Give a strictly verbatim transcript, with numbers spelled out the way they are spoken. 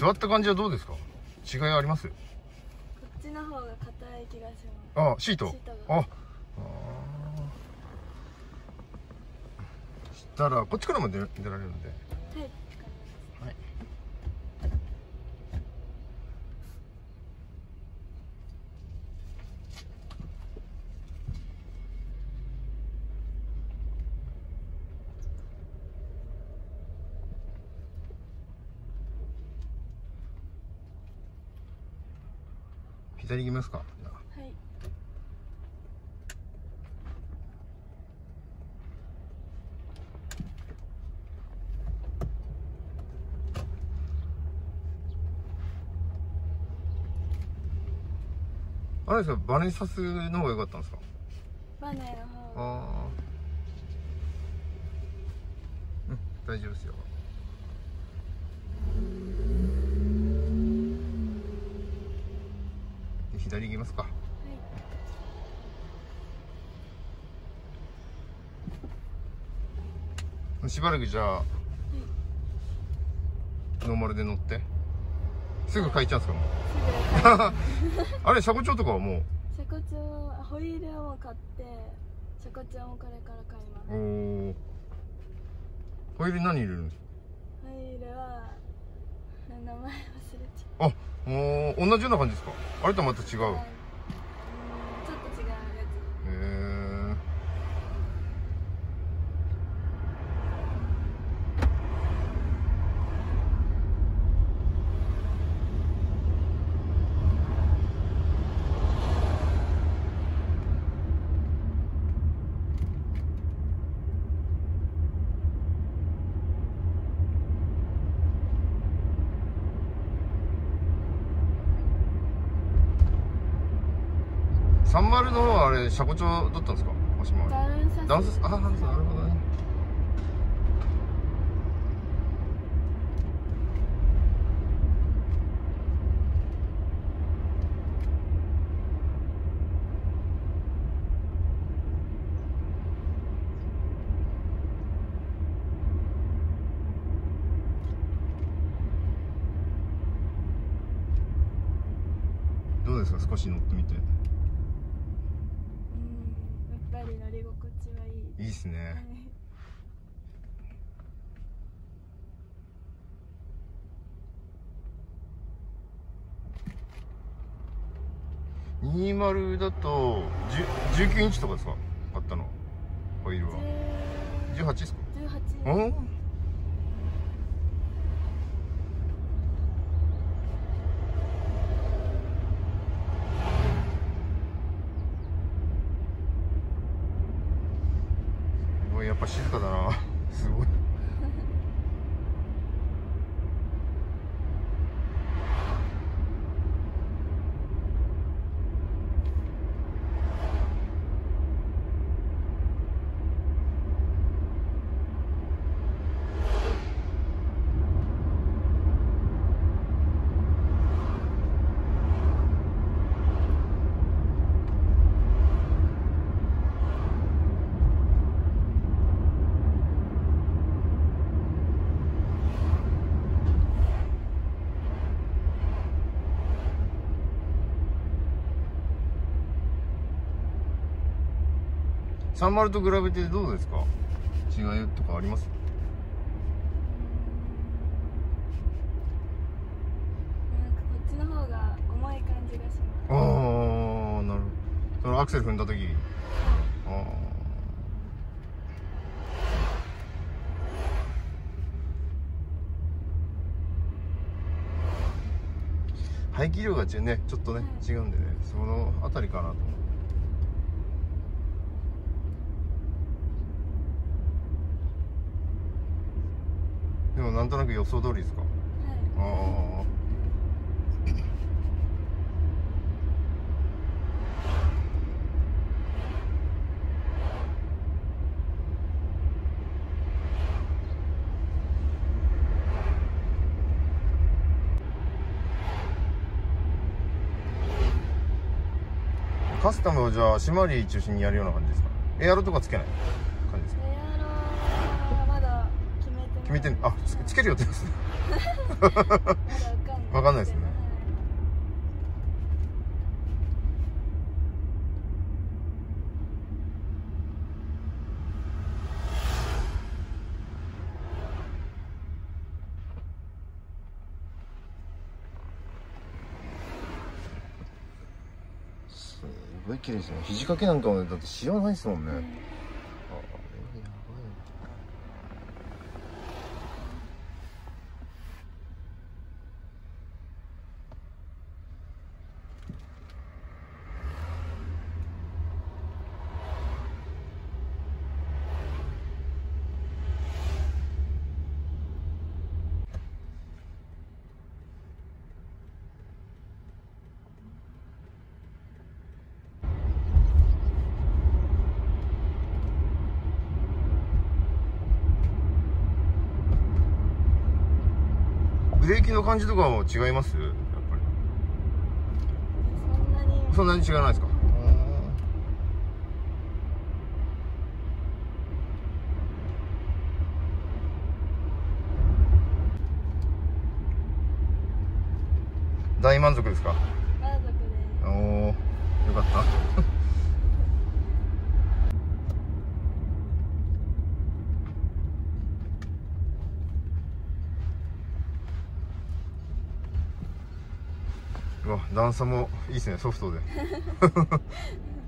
座った感じはどうですか？違いあります？ こっちの方が硬い気がしあ、 ます。 シート。 シートがあ、あーしたらこっちからも出出られるんで。 はい、わかります。 はい。左行きますか？じゃあはい。 あれですか、バネさすの方が良かったんですか？ バネの方が。 ああ、うん、大丈夫ですよ。で左行きますか。 はい。 しばらくじゃあ、ノーマルで乗ってすぐ帰っちゃうんですか？もうあれ車庫帳とかはもう？ 車庫帳、ホイールを買って車庫帳もこれから買います。 おお、ホイール何入れるんですか？ ホイールは名前忘れちゃう。あ、もう同じような感じですか？あれとまた違う。 ゃう、はい、うん、ちょっと違うやつ。 へえ。さんじゅうの方はあれ車庫帳だったんですか？足回り。 ダウンサス。 ダウンサス、ああ、なるほどね。どうですか、少し乗ってみて。 うん、やっぱり乗り心地はいい。 いいっすね。 はい。 にじゅうだとじゅうきゅうインチとかですか？買ったのホイールはじゅうはちですか？ じゅうはち。 うん、すごい、やっぱ静かだなすごい。さんじゅうと比べてどうですか？違いとかあります？ なんかこっちの方が重い感じがします。 ああ、なるほど。そのアクセル踏んだ時。ああ、排気量がちね、ちょっとね、違うんでね、そのあたりかなと思う。でもなんとなく予想通りですか？ はい。 ああ。カスタムをじゃあシマリー中心にやるような感じですか？エアロとかつけない感じですか？ エアロはまだ決めてない。 決めてん、あ、つ, つける予定ですねまだわかんない。 わかんないですね。すごい綺麗ですね。肘掛けなんかもだってシワないですもんね。 うん、 ああ、やばい。ブレーキの感じとかも違います？やっぱり。 そんなにそんなに違わないですか？大満足ですか？ 満足でおお、よかったうわ、段差もいいですね、ソフトで